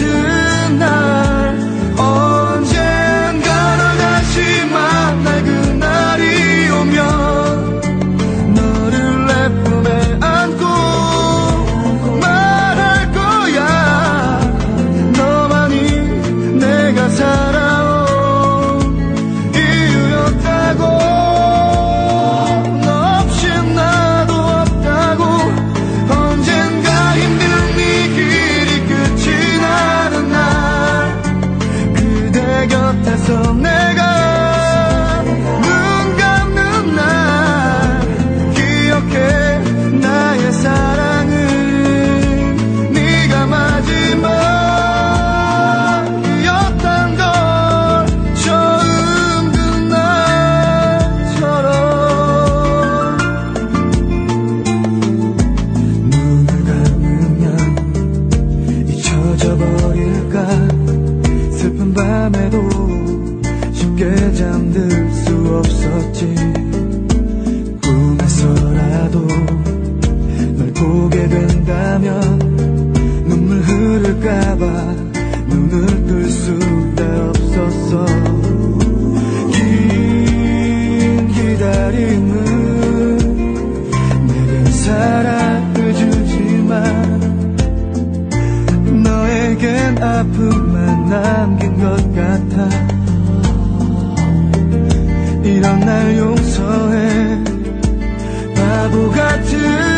같은 날 언젠가 널 다시 만날 그날이 오면 너를 내 품에 안고 말할 거야. 너만이 내가 살아온 이유였다고. 너 없이 나도 없다고. 언젠가 힘든 이 길이 끝이 나는 날 그대 곁에서 내가 눈 감는 날 기억해. 나의 사랑은 네가 마지막이었단 걸 처음 그날처럼. 눈을 감으면 잊혀져 버릴까. 슬픈 밤에도 쉽게 잠들 수 없었지. 꿈에서라도 널 보게 된다면 눈물 흐를까봐 눈을 뜰 수가 없었어. 긴 기다림은 내겐 사랑을 주지만 너에겐 아픔만 남긴 것 같아. 이런 날 용서해. 바보 같은